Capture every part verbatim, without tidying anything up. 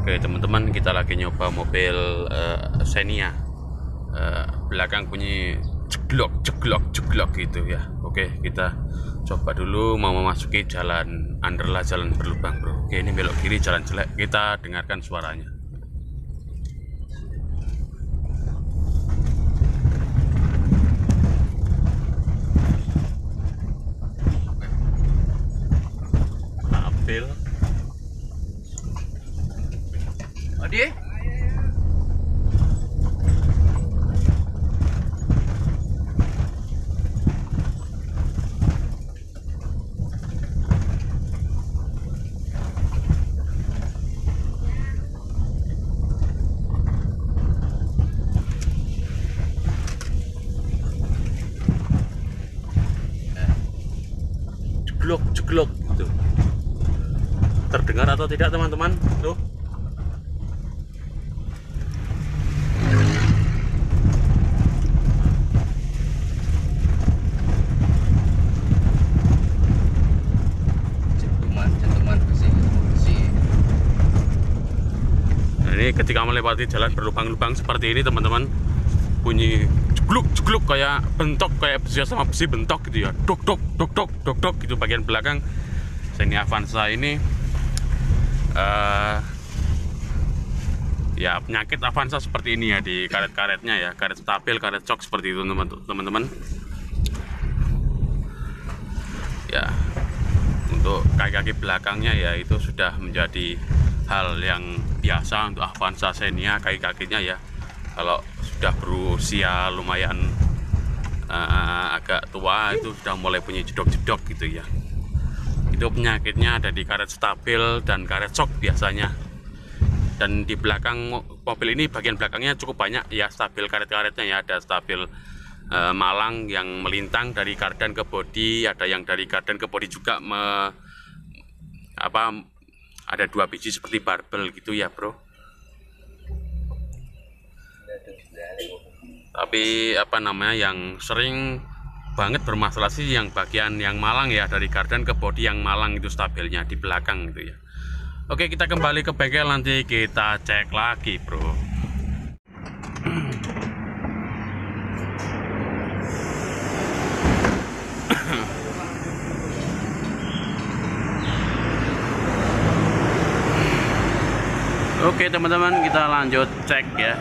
Oke teman-teman, kita lagi nyoba mobil uh, Xenia. uh, Belakang bunyi ceglok ceglok ceglok gitu ya. Oke, kita coba dulu mau memasuki jalan Anderlah, jalan berlubang bro. Oke, ini belok kiri jalan jelek, kita dengarkan suaranya. Mobil Adi ceglok ceglok gitu. Terdengar atau tidak teman-teman? Tuh. Nah, ini ketika melewati jalan berlubang-lubang seperti ini teman-teman, bunyi cegluk cegluk kayak bentok, kayak besi sama besi bentok gitu ya. Dok dok dok dok dok dok gitu bagian belakang Xenia Avanza ini. Uh, ya penyakit Avanza seperti ini ya, di karet-karetnya ya, karet stabil, karet shock seperti itu teman-teman. Ya, untuk kaki-kaki belakangnya ya itu sudah menjadi hal yang biasa untuk Avanza Xenia, kaki-kakinya ya. Kalau sudah berusia lumayan uh, agak tua itu sudah mulai punya jedok-jedok gitu ya. Itu penyakitnya ada di karet stabil dan karet shock biasanya. Dan di belakang mobil ini bagian belakangnya cukup banyak ya stabil karet-karetnya ya. Ada stabil e, malang yang melintang dari kardan ke bodi, ada yang dari kardan ke bodi juga me, apa ada dua biji seperti barbel gitu ya bro. Tapi apa namanya yang sering banget bermasalah sih yang bagian yang malang ya, dari kardan ke bodi yang malang itu stabilnya di belakang gitu ya. Oke, kita kembali ke bengkel, nanti kita cek lagi bro. Oke teman-teman, kita lanjut cek ya.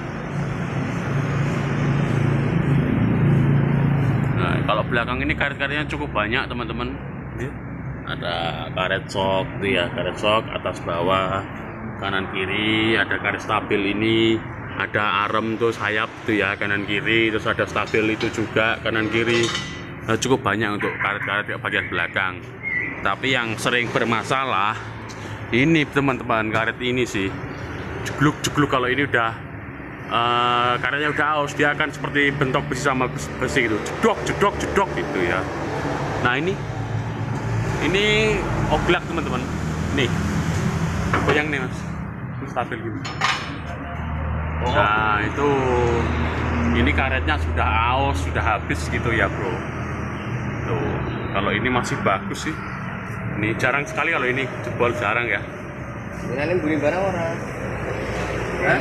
Kalau belakang ini karet-karetnya cukup banyak teman-teman. Ada karet shock tuh ya, karet shock atas bawah, kanan kiri, ada karet stabil ini, ada arem tuh sayap tuh ya kanan kiri, terus ada stabil itu juga kanan kiri. Nah, cukup banyak untuk karet-karet bagian belakang. Tapi yang sering bermasalah ini teman-teman, karet ini sih. Jegluk-jegluk kalau ini udah Uh, karetnya udah aus, dia akan seperti bentok besi sama besi gitu, jedok jedok jedok gitu ya. Nah ini ini oglak teman-teman, nih goyang nih mas, ini stabil gitu. Oh. Nah itu ini karetnya sudah aus, sudah habis gitu ya bro. Tuh kalau ini masih bagus sih, ini jarang sekali kalau ini jebol, jarang ya. Ini bunyi barang orang. Hah?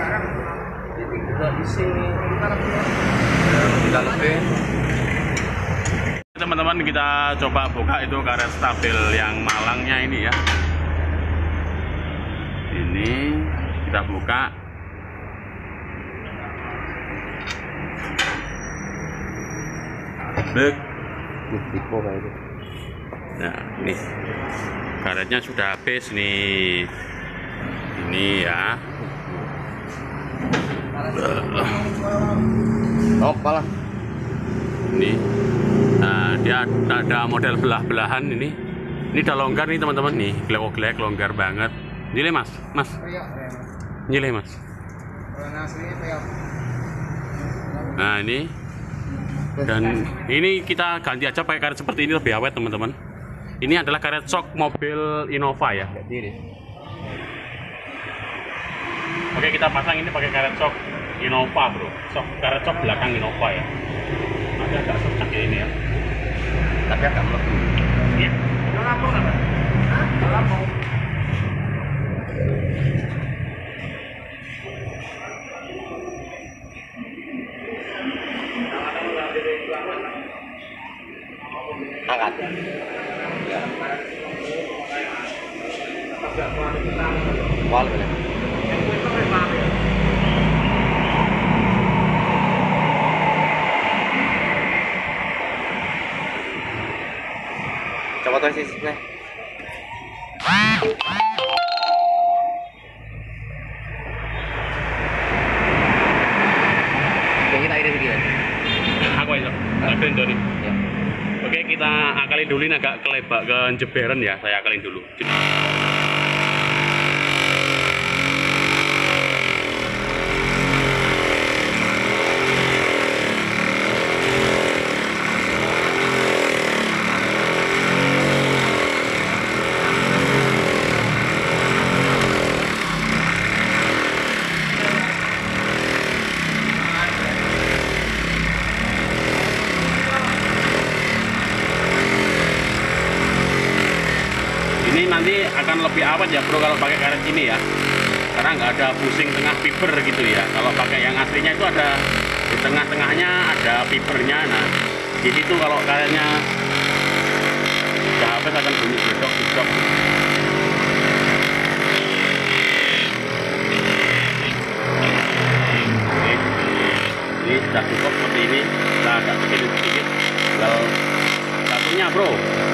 Di sini kita lebih teman-teman, kita coba buka itu karet stabil yang malangnya ini ya. Ini kita buka. Bek. Nah ini karetnya sudah habis nih, ini ya. Oh, apalah. Ini, nah dia ada model belah-belahan ini. Ini udah longgar nih teman-teman nih, glek-glek longgar banget. Nyile mas, mas. Nyile mas. Nah ini, dan ini kita ganti aja pakai karet seperti ini, lebih awet teman-teman. Ini adalah karet shock mobil Innova ya. Oke, kita pasang ini pakai karet shock Innova bro, shock, karet shock belakang Innova ya. Nanti agak secek ya ini ya, tapi agak melebu. Iya. Lampung apa? Hah? Lampung. Wal boleh. Coba tuh sih nih. Yang kita iris dia. Aku itu, aku itu nih. Ya. Oke, kita akalin dulu ini agak kelebak ke jeberan ya. Saya akalin dulu. Ini nanti akan lebih awet ya bro kalau pakai karet ini ya, karena nggak ada pusing tengah fiber gitu ya. Kalau pakai yang aslinya itu ada di tengah-tengahnya ada fibernya. Nah di situ kalau karetnya udah habis akan bunyi bedok bedok. Ini sudah cukup seperti ini. Kita agak kecil sedikit, tinggal satunya bro.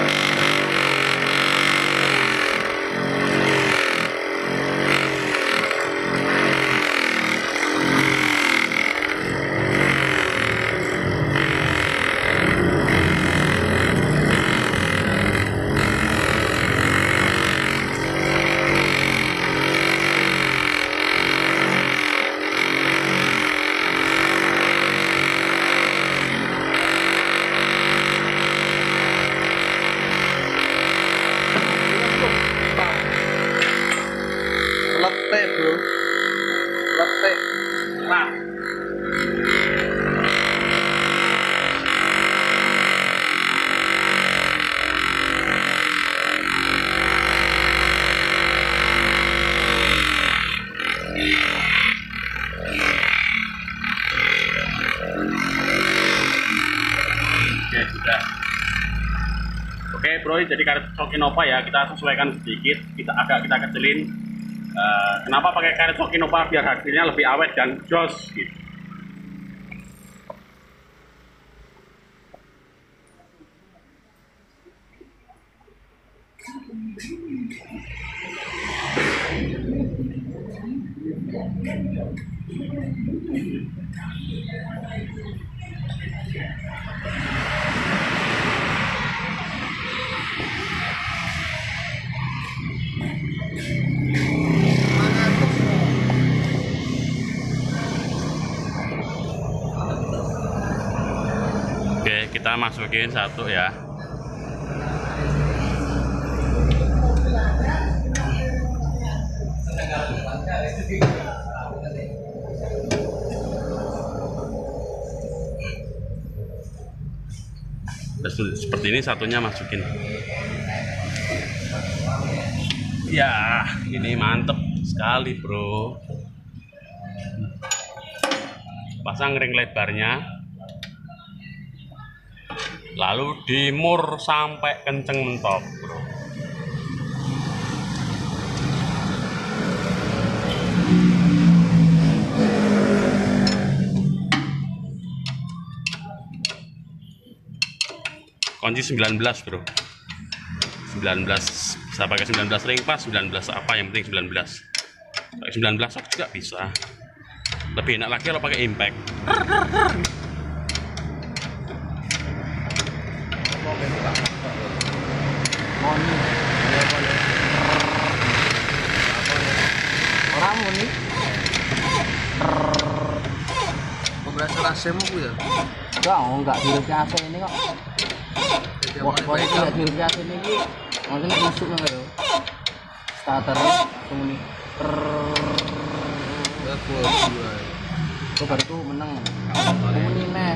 Lete bro, lete. Nah. Oke, sudah. Oke bro, jadi karet shock Innova ya, kita sesuaikan sedikit, kita agak kita kecilin. Uh, kenapa pakai karet shock Innova? Biar hasilnya lebih awet dan jos gitu. Oke, kita masukin satu ya. Seperti ini satunya masukin. Ya, ini mantep sekali bro. Pasang ring lebarnya, lalu dimur sampai kenceng mentok bro. Kunci sembilan belas bro, sembilan belas, saya pakai sembilan belas ring pas, sembilan belas apa yang penting sembilan belas. Pakai sembilan belas shock juga bisa. Lebih enak lagi kalau pakai impact. Orang mau nih. Kompresor A C mu ya? Enggak, enggak dirupsi A C ini kok. Wah, kalau tidak dirupsi A C ini ki maksudnya masuk nggak ya? Starter ini. Kok baru tuh menang. Ini nih.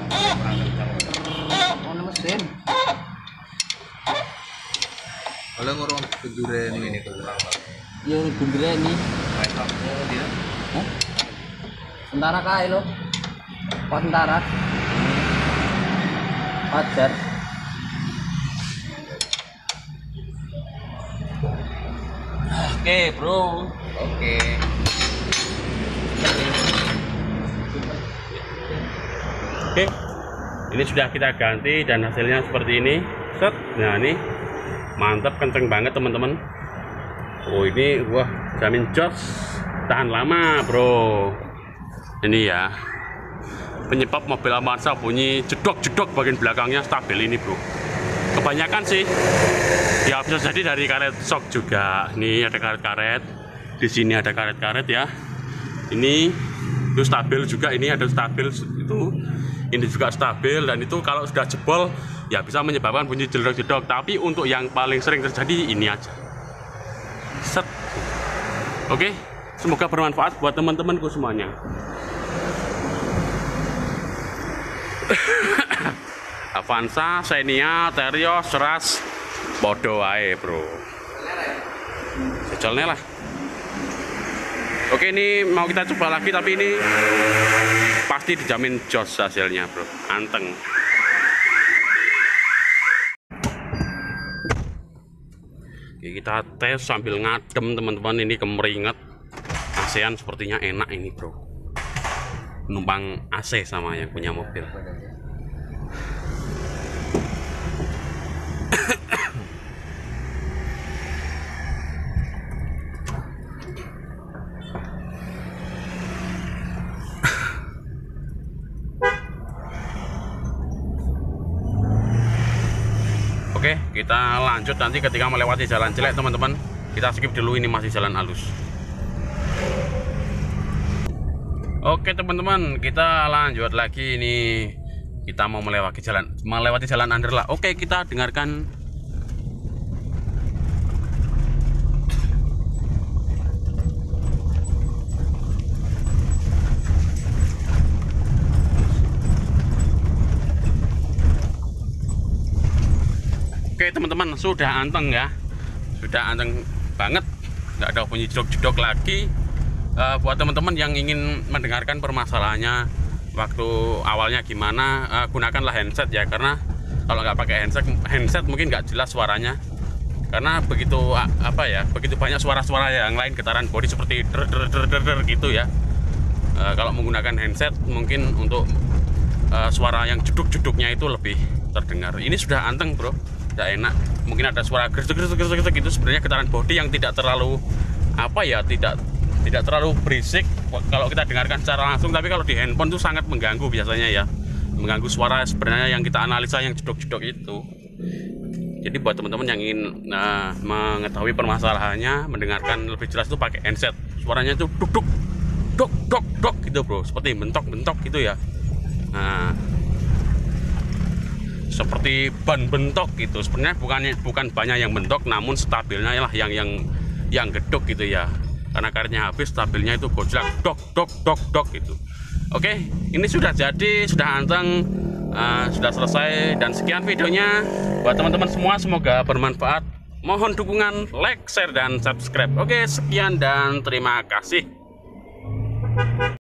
Ono mesin. Kalau ngurung gendure ini tuh. Ya gendure ini. Hah? Tentara kah lo? Pak tentara. Pajar. Oke bro. Oke. Oke, ini sudah kita ganti dan hasilnya seperti ini. Set, nah ini mantap, kenceng banget teman-teman. Oh ini, wah, jamin jos, tahan lama bro. Ini ya, penyebab mobil Avanza bunyi jedok-jedok bagian belakangnya stabil ini bro. Kebanyakan sih, ya bisa jadi dari karet shock juga. Ini ada karet-karet, di sini ada karet-karet ya. Ini itu stabil juga, ini ada stabil itu. Ini juga stabil, dan itu kalau sudah jebol ya bisa menyebabkan bunyi jedok-jedok. Tapi untuk yang paling sering terjadi ini aja. Set. Oke, semoga bermanfaat buat teman-temanku semuanya. Avanza, Xenia, Terios, Ras, bodoh ae bro. Secolnya lah. Oke, ini mau kita coba lagi, tapi ini pasti dijamin jos hasilnya bro, anteng. Oke, kita tes sambil ngadem teman-teman. Ini kemeringat, A C-an sepertinya enak ini bro, numpang A C sama yang punya mobil. Oke, kita lanjut nanti ketika melewati jalan jelek teman-teman. Kita skip dulu, ini masih jalan halus. Oke teman-teman, kita lanjut lagi. Ini kita mau melewati jalan melewati jalan Anderla. Oke, kita dengarkan. Oke teman-teman, sudah anteng ya, sudah anteng banget, nggak ada bunyi jedok-jedok lagi. Uh, buat teman-teman yang ingin mendengarkan permasalahannya waktu awalnya gimana, uh, gunakanlah handset ya, karena kalau nggak pakai handset handset mungkin nggak jelas suaranya, karena begitu uh, apa ya begitu banyak suara-suara yang lain, getaran bodi seperti der der der der, der gitu ya. Uh, kalau menggunakan handset mungkin untuk uh, suara yang jeduk-jeduknya itu lebih terdengar. Ini sudah anteng bro, tidak enak. Mungkin ada suara gresek-gresek gitu, sebenarnya getaran bodi yang tidak terlalu apa ya, tidak tidak terlalu berisik kalau kita dengarkan secara langsung, tapi kalau di handphone itu sangat mengganggu biasanya ya, mengganggu suara sebenarnya yang kita analisa yang jedok-jedok itu. Jadi buat teman-teman yang ingin nah, mengetahui permasalahannya, mendengarkan lebih jelas itu pakai handset, suaranya itu duk duk dok dok dok gitu bro, seperti bentok-bentok gitu ya. Nah, seperti ban bentok gitu. Sebenarnya bukan bukan banyak yang bentok, namun stabilnya lah yang yang yang gedok gitu ya. Karena karetnya habis, stabilnya itu gojlak dok dok dok dok gitu. Oke, ini sudah jadi, sudah anteng, uh, sudah selesai, dan sekian videonya buat teman-teman semua. Semoga bermanfaat. Mohon dukungan like, share, dan subscribe. Oke, sekian dan terima kasih.